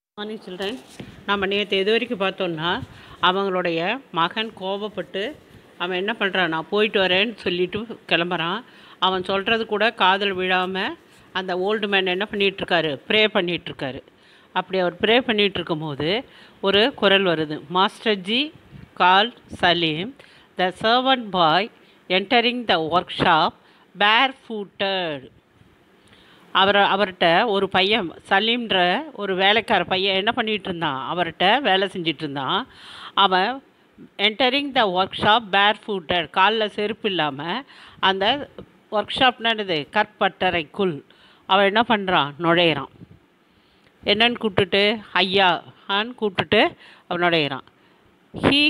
Morning children. நம்ம நேற்று எது வரைக்கும் பார்த்தோன்னா, அவங்களுடைய மகன் கோபப்பட்டு அவன் என்ன பண்ணுறான், நான் போயிட்டு வரேன்னு சொல்லிட்டு கிளம்புறான். அவன் சொல்கிறது கூட காதில் விழாமல் அந்த ஓல்டு மேன் என்ன பண்ணிகிட்ருக்காரு, ப்ரே பண்ணிகிட்ருக்காரு. அப்படி அவர் ப்ரே பண்ணிகிட்ருக்கும்போது ஒரு குரல் வருது, master ji call Salim the servant boy entering the workshop barefooted. அவர்கிட்ட ஒரு பையன், சலீம்ன்ற ஒரு வேலைக்கார பையன் என்ன பண்ணிகிட்டு இருந்தான், அவர்கிட்ட வேலை செஞ்சிட்டு இருந்தான். அவன் entering the workshop barefooted, காலில் செருப்பு இல்லாமல் அந்த ஒர்க் ஷாப்னது கற்பட்டறைக்குள் அவன் என்ன பண்ணுறான், நுழையிறான். என்னன்னு கூப்பிட்டுட்டு, ஐயான்னு கூப்பிட்டுட்டு அவன் நுழையிறான். He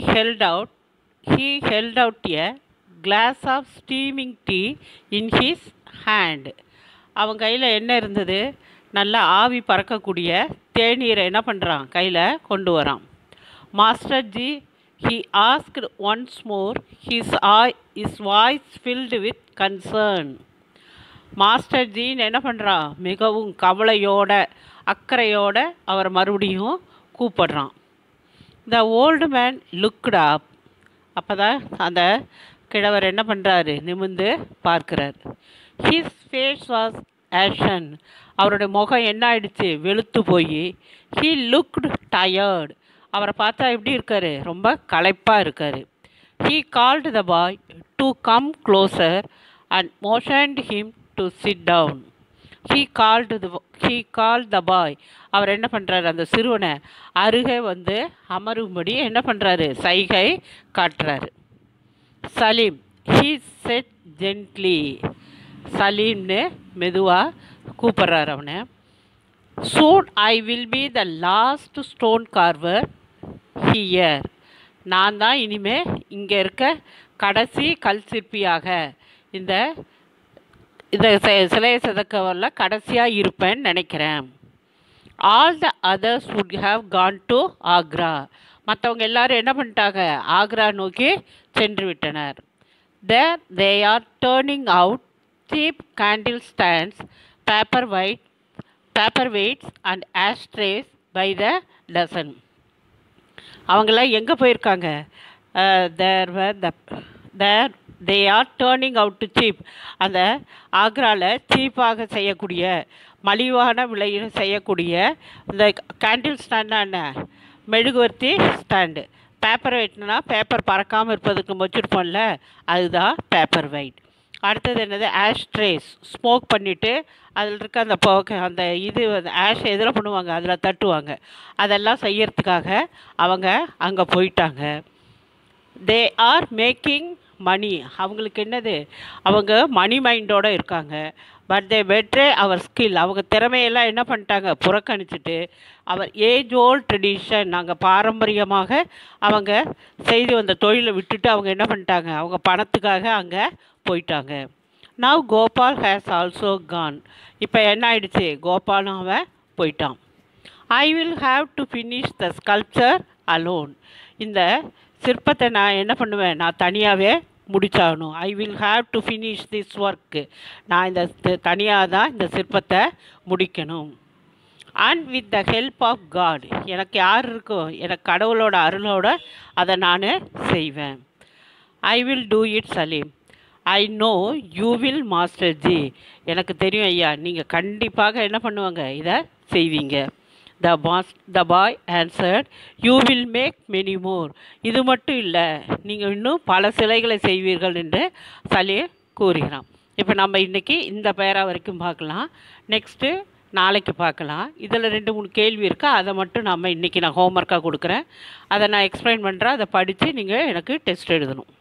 held out a glass of steaming tea in his hand. அவன் கையில் என்ன இருந்தது, நல்லா ஆவி பறக்கக்கூடிய தேநீரை என்ன பண்ணுறான், கையில் கொண்டு வரான். Master ji he asked once more, his voice filled with concern. Master ஜின்னு என்ன பண்ணுறான், மிகவும் கவலையோட அக்கறையோட அவர் மறுபடியும் கூப்பிடுறான். The old man looked up. அப்போ தான் அந்த கிழவர் என்ன பண்ணுறாரு, நிமிர்ந்து பார்க்குறார். His face was ashen. அவருடைய முகம் என்ன ஆயிடுச்சு, வெளுத்து போய். He looked tired. அவரை பார்த்தா எப்படி இருக்கார், ரொம்ப களைப்பாக இருக்கார். He called the boy to come closer and motioned him to sit down. He called the boy. அவர் என்ன பண்ணுறாரு, அந்த சிறுவனை அருகே வந்து அமரும்படி என்ன பண்ணுறாரு, சைகை காட்டுறாரு. Salim he said gently. சலீம்னு மெதுவாக கூப்பிட்றாரு அவனை. Soon I will be the last stone carver here. நான் தான் இனிமேல் இங்கே இருக்க கடைசி கல் சிற்பியாக, இந்த சிலையை செதுக்கவரில் கடைசியாக இருப்பேன்னு நினைக்கிறேன். All the others would have gone to Agra. மற்றவங்க எல்லாரும் என்ன பண்ணிட்டாங்க, ஆக்ரா நோக்கி சென்று விட்டனர். There they are turning out cheap candle stands, paperweights and ashtrays by the dozen. அவங்களாம் எங்கே போயிருக்காங்க, they are turning out to cheap. அந்த ஆக்ராவில் சீப்பாக செய்யக்கூடிய, மலிவான விலையில் செய்யக்கூடிய இந்த கேண்டில் ஸ்டாண்டான மெழுகுவர்த்தி ஸ்டாண்டு. பேப்பர் வெயிட்னா பேப்பர் பறக்காமல் இருப்பதுக்கு வச்சுருப்போம்ல, அதுதான் பேப்பர் வெயிட். அடுத்தது என்னது, ஆஷ்ட்ரேஸ். ஸ்மோக் பண்ணிவிட்டு அதில் இருக்க அந்த அந்த இது ஆஷ் எதில் பண்ணுவாங்க, அதில் தட்டுவாங்க. அதெல்லாம் செய்யறதுக்காக அவங்க அங்கே போயிட்டாங்க. They are making money. அவங்களுக்கு என்னது, அவங்க மணி மைண்டோடு இருக்காங்க. But they betray our skill. அவங்க திறமையெல்லாம் என்ன பண்ணிட்டாங்க, புறக்கணிச்சிட்டு அவர் ஏஜ் ஓல்ட் ட்ரெடிஷன், நாங்கள் பாரம்பரியமாக அவங்க செய்து வந்த தொழிலை விட்டுட்டு அவங்க என்ன பண்ணிட்டாங்க, அவங்க பணத்துக்காக அங்கே போயிட்டாங்க. Now Gopal has also gone. இப்போ என்ன ஆயிடுச்சு, கோபாலும் அவன் போயிட்டான். I will have to finish the sculpture alone. இந்த சிற்பத்தை நான் என்ன பண்ணுவேன், நான் தனியாகவே முடிச்சாகணும். I will have to finish this work. நான் இந்த தனியாக தான் இந்த சிற்பத்தை முடிக்கணும். And with the help of God. எனக்கு யார் இருக்கோ, எனக்கு கடவுளோட அருளோட அதை நான் செய்வேன். I will do it Salim. I know you will master G. எனக்கு தெரியும் ஐயா, நீங்கள் கண்டிப்பாக என்ன பண்ணுவாங்க, இதை செய்வீங்க. The boy answered, you will make many more. இது மட்டும் இல்லை, நீங்கள் இன்னும் பல சிலைகளை செய்வீர்கள் என்று சலீம் கூறுகிறான். இப்போ நம்ம இன்றைக்கி இந்த பேரா வரைக்கும் பார்க்கலாம். நெக்ஸ்ட்டு நாளைக்கு பார்க்கலாம். இதில் 2-3 கேள்வி இருக்குது, அதை மட்டும் நம்ம இன்றைக்கி நான் ஹோம்ஒர்க்காக கொடுக்குறேன். அதை நான் எக்ஸ்பிளைன் பண்ணுறேன், அதை படித்து நீங்கள் எனக்கு டெஸ்ட் எழுதணும்.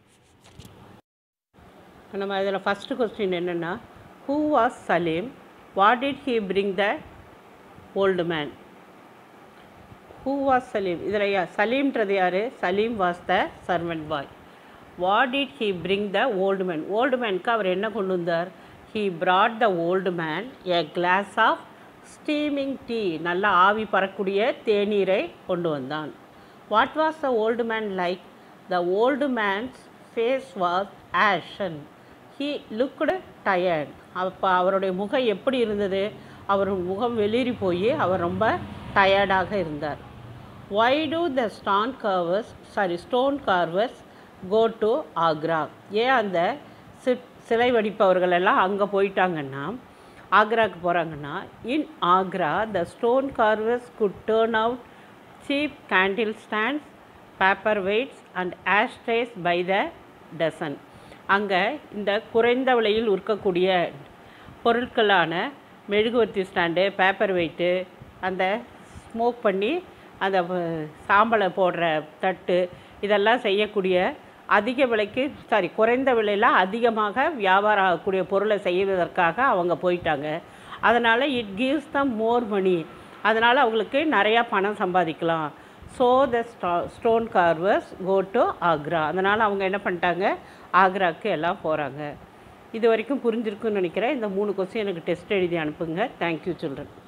நம்ம இதில் ஃபஸ்ட்டு கொஸ்டின் என்னென்னா, who was Salim, what did he bring the old man. Who was Salim, இதில் சலீம்ன்றது யார், Salim was the servant boy. What did he bring the old man. Old மேனுக்கு அவர் என்ன கொண்டு வந்தார், he brought the old man a glass of steaming tea. நல்லா ஆவி பறக்கூடிய தேநீரை கொண்டு வந்தான். What was the old man like. The old man's face was ashen. He looked tired. அப்போ அவருடைய முகம் எப்படி இருந்தது, அவர் முகம் வெளிரி போய் அவர் ரொம்ப டயர்டாக இருந்தார். Why do the stone carvers go to Agra? ஏன் அந்த சிலை வடிப்பவர்கள் எல்லாம் அங்கே போயிட்டாங்கன்னா, ஆக்ராவுக்கு போகிறாங்கன்னா, in Agra the stone carvers could turn out cheap candle stands, paperweights and ashtrays by the dozen. அங்கே இந்த குறைந்த விலையில் இருக்கக்கூடிய பொருட்களான மெழுகுவர்த்தி ஸ்டாண்டு, பேப்பர் வெயிட்டு, அந்த ஸ்மோக் பண்ணி அந்த சாம்பலை போடுற தட்டு, இதெல்லாம் செய்யக்கூடிய அதிக விலைக்கு குறைந்த விலையில் அதிகமாக வியாபாரம் ஆகக்கூடிய பொருளை செய்வதற்காக அவங்க போயிட்டாங்க. அதனால் இட் கிவ்ஸ் தம் மோர் மணி, அதனால் அவங்களுக்கு நிறையா பணம் சம்பாதிக்கலாம். So the stone carvers go to Agra. அதனால் அவங்க என்ன பண்ணிட்டாங்க, ஆக்ராவுக்கு எல்லாம் போகிறாங்க. இது வரைக்கும் புரிஞ்சிருக்குன்னு நினைக்கிறேன். இந்த 3 கொஸ்டின் எனக்கு டெஸ்ட் எழுதி அனுப்புங்க. Thank you children.